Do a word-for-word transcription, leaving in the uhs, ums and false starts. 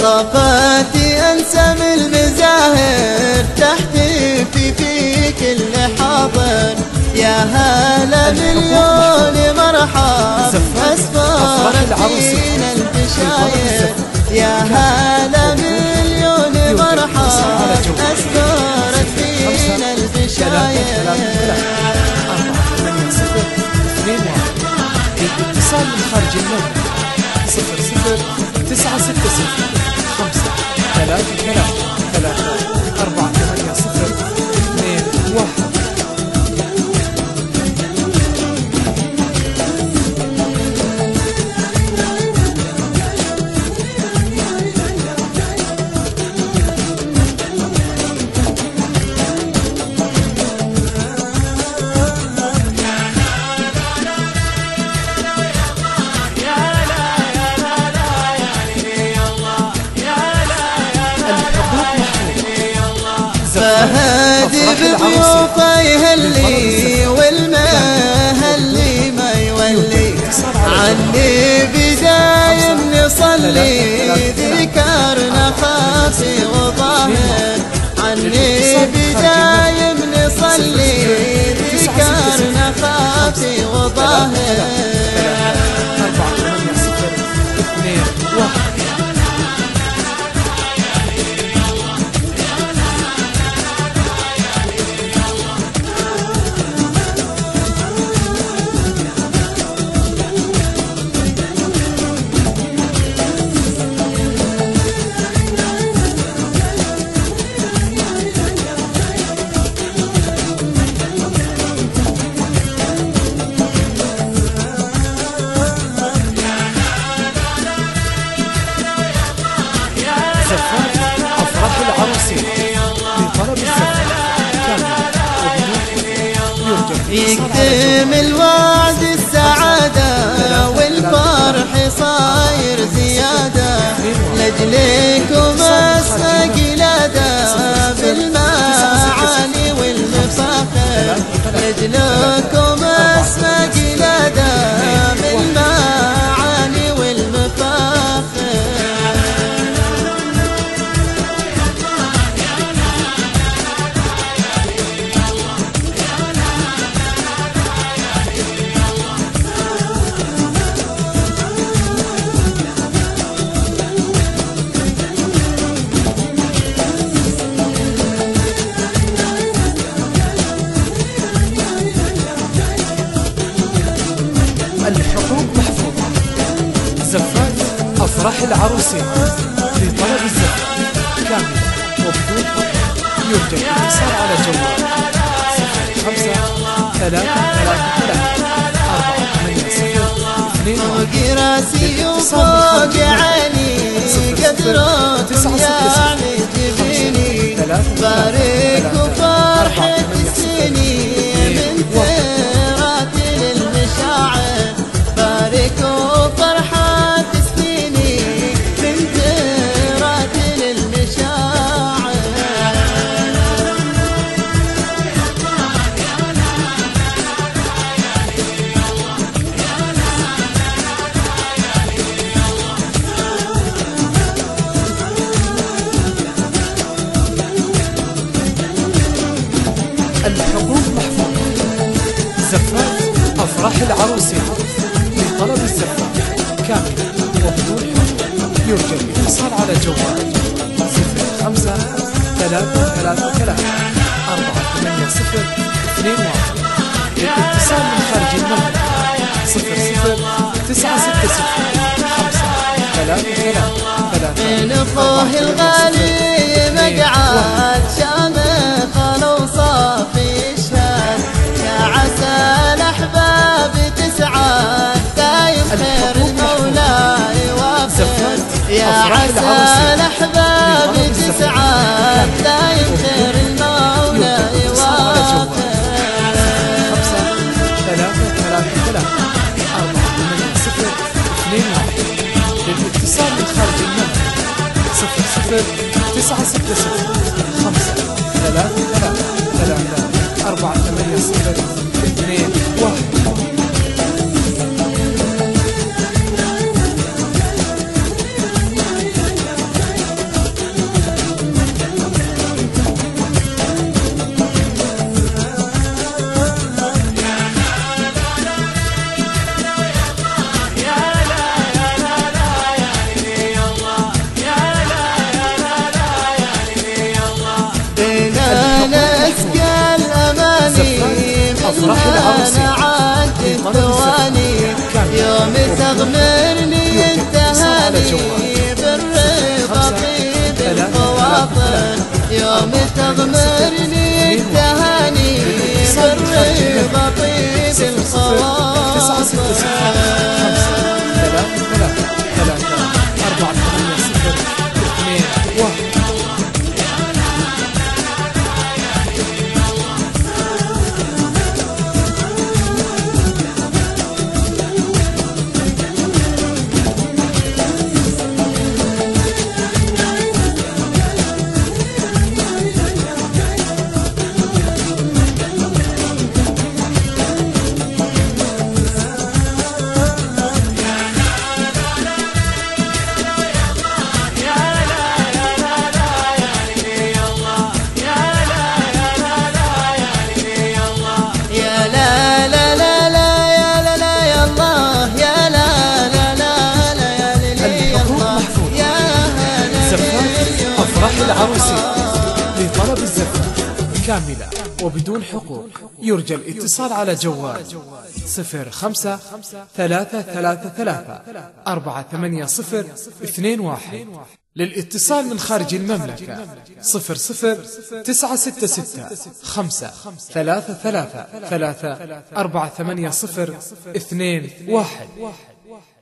طاقتي أنسم المزاهر تحتفي في كل حاضر. يا هلا مليون مرحب أسفارت فينا البشاير. يا هلا مليون مرحب أسفارت فينا البشاير. اتصال من خارج المملكة صفر صفر تسعة ستة صفر خمسة ثلاثة ثلاثة ثلاثة أربعة ثمانية صفر اثنين واحد. فهادي بضيوفه يهلي والمهلي ما يولي. عني بدايم نصلي ذكرنا خافي وظاهر. عني بدايم نصلي ذكرنا خافي وظاهر. أربعة ثمانية صفر اثنين واحد. أفراح العروسين لطلب الزفاف كامل وبدون يكتم الوعد السعادة والفرح صاير زيادة. لجلكم اسمى قلادة بالمعاني والمفاخر. لجلكم اسمى قلادة بالمعاني والمفاخر. الحقوق محفوظة. زفات أفراح العروسين لطلب الزفاف كامل وبدون حقوق. يرجى الاتصال على جوال صفر خمسة ثلاثة ثلاثة ثلاثة أربعة ثمانية صفر اثنين. فوق راسي وفوق عيني قدركم يعني تجيني. بارك وفرحة السنين من تراتل المشاعر. بارك وفرحة السنين من تراتل المشاعر. الحقوق محفوظة. زفاف أفراح العروسين لطلب الزفاف كامل وبدون حقوق. يرجى الاتصال على جوال صفر خمسة ثلاثة ثلاثة ثلاثة أربعة ثمانية صفر اثنين واحد. للاتصال من خارج المملكة صفر صفر تسعة ستة صفر خمسة ثلاثة ثلاثة ثلاثة. من أخوه الغالي مقعد شامخ لو صافي يشهد. يا عسى الأحباب تسعد دايم خير المولى يوفق. يا عسى الأحباب تسعد دايم خير المولى يوفق. خمسة ثلاثة ثلاثة ثلاثة أربعة ثمانية صفر اثنين واحد. للاتصال من خارج المملكة صفر صفر تسعة ستة صفر خمسة ثلاثة ثلاثة ثلاثة أربعة ثمانية صفر اثنين واحد. العروسين لطلب الزفة كاملة وبدون حقوق يرجى الاتصال على جوال صفر خمسة ثلاثة ثلاثة ثلاثة أربعة ثمانية صفر اثنين واحد. للاتصال من خارج المملكة صفر صفر تسعة ستة ستة خمسة ثلاثة ثلاثة ثلاثة أربعة ثمانية صفر اثنين واحد.